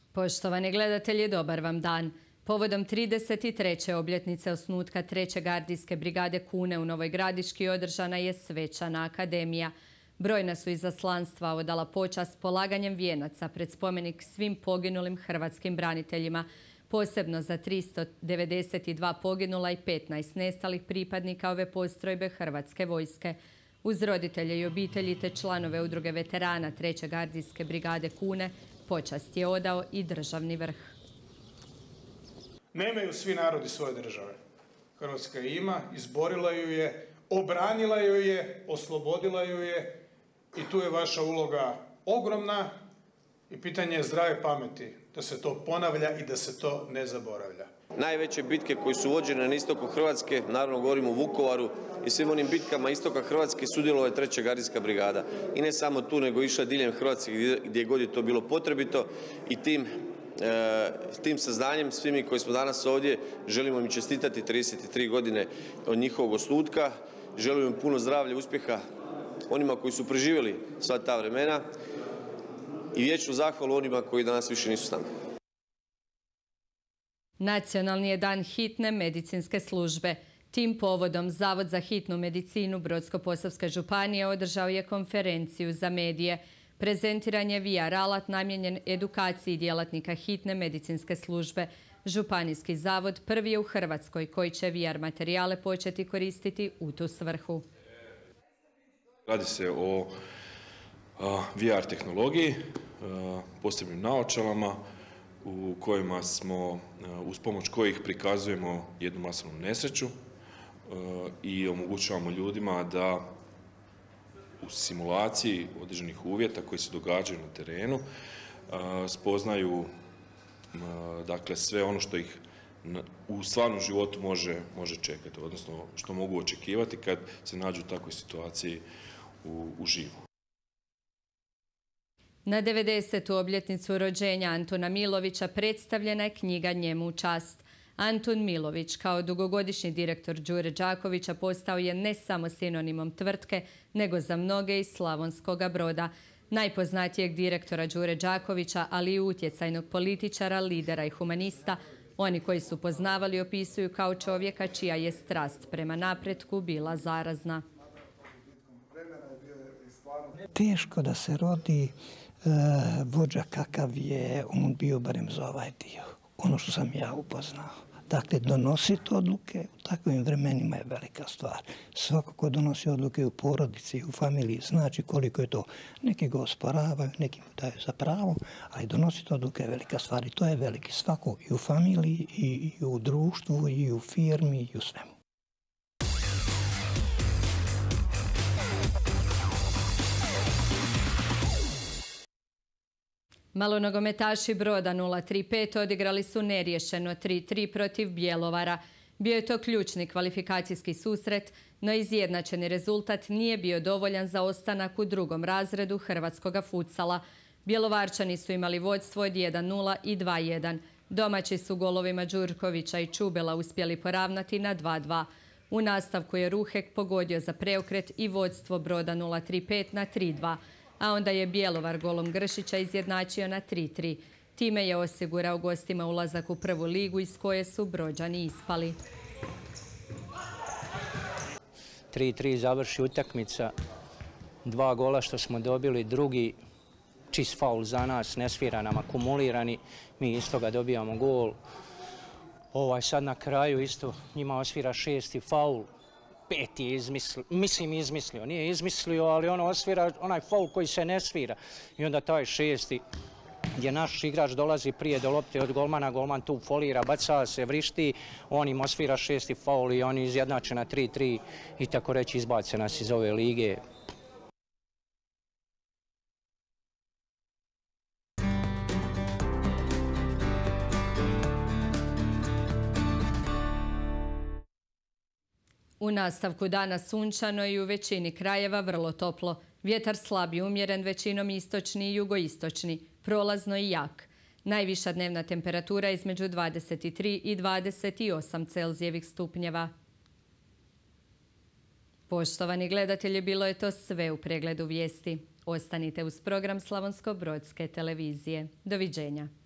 Poštovani gledatelji, dobar vam dan. Povodom 33. obljetnice osnutka 3. gardijske brigade Kune u Novoj Gradiški održana je svečana akademija. Brojna su izaslanstva odala počast polaganjem vijenaca pred spomenik svim poginulim hrvatskim braniteljima, posebno za 392 poginula i 15 nestalih pripadnika ove postrojbe Hrvatske vojske. Uz roditelje i obitelji te članove udruge veterana 3. gardijske brigade Kune počast je odao i državni vrh. Nemaju svi narodi svoje države. Hrvatska je ima, izborila ju je, obranila ju je, oslobodila ju je i tu je vaša uloga ogromna i pitanje je zdrave pameti da se to ponavlja i da se to ne zaboravlja. Najveće bitke koje su vođene na istoku Hrvatske, naravno govorimo o Vukovaru i svim onim bitkama istoka Hrvatske, sudjelovala je 3. gardijska brigada. I ne samo tu, nego išla diljem Hrvatske gdje god je to bilo potrebito i tim saznanjem, svi mi koji smo danas ovdje, želimo im čestitati 33 godine od njihovog osnutka, želimo im puno zdravlja i uspjeha onima koji su preživjeli sva ta vremena i vječnu zahvalu onima koji danas više nisu s nama. Nacionalni je dan hitne medicinske službe. Tim povodom Zavod za hitnu medicinu Brodsko-posavske županije održao je konferenciju za medije. Prezentiran je VR alat namijenjen edukaciji djelatnika hitne medicinske službe. Županijski zavod prvi je u Hrvatskoj koji će VR materijale početi koristiti u tu svrhu. Radi se o VR tehnologiji, posebnim naočalama u kojima smo, uz pomoć kojih prikazujemo jednu masovnu nesreću i omogućavamo ljudima da u simulaciji određenih uvjeta koji se događaju na terenu spoznaju dakle, sve ono što ih u stvarnom životu može čekati, odnosno što mogu očekivati kad se nađu u takvoj situaciji uživo. Na 90. obljetnicu rođenja Antuna Milovića predstavljena je knjiga njemu u čast. Antun Milović kao dugogodišnji direktor Đure Đakovića postao je ne samo sinonimom tvrtke, nego za mnoge iz Slavonskoga Broda. Najpoznatijeg direktora Đure Đakovića, ali i utjecajnog političara, lidera i humanista, oni koji su poznavali opisuju kao čovjeka čija je strast prema napretku bila zarazna. Teško da se rodi vođa kakav je on bio, barem za ovaj dio. Ono što sam ja upoznao. Dakle, donositi odluke u takvim vremenima je velika stvar. Svako ko donosi odluke u porodici, u familiji, znači koliko je to. Neki ga osporavaju, neki mu daju za pravo, ali donositi odluke je velika stvar i to je veliki. Svako i u familiji, i u društvu, i u firmi, i u svemu. Malonogometaši Broda 035 odigrali su neriješeno 3-3 protiv Bjelovara. Bio je to ključni kvalifikacijski susret, no izjednačeni rezultat nije bio dovoljan za ostanak u drugom razredu hrvatskoga futsala. Bjelovarčani su imali vodstvo od 1-0 i 2-1. Domaći su golovima Đurkovića i Čubela uspjeli poravnati na 2-2. U nastavku je Ruhek pogodio za preokret i vodstvo Broda 035 na 3-2. A onda je Bjelovar golom Gršića izjednačio na 3-3. Time je osigurao gostima ulazak u prvu ligu iz koje su Brođani ispali. 3-3 završi utakmica. 2 gola što smo dobili, drugi čist faul za nas, ne svira nam akumulirani. Mi iz toga dobijamo gol. Sad na kraju isto njima osvira 6. faul. 5 je izmislio, nije izmislio, ali ono osvira onaj faul koji se ne svira. I onda taj 6. gdje naš igrač dolazi prije do lopte od golmana, golman tu folira, baca se, vrišti, on im osvira 6. faul i oni izjednače na 3-3 i tako reći izbace nas iz ove lige. U nastavku dana sunčano i u većini krajeva vrlo toplo. Vjetar slab i umjeren, većinom istočni i jugoistočni, prolazno i jak. Najviša dnevna temperatura između 23 i 28 Celzijevih stupnjeva. Poštovani gledatelji, bilo je to sve u pregledu vijesti. Ostanite uz program Slavonsko-brodske televizije. Doviđenja.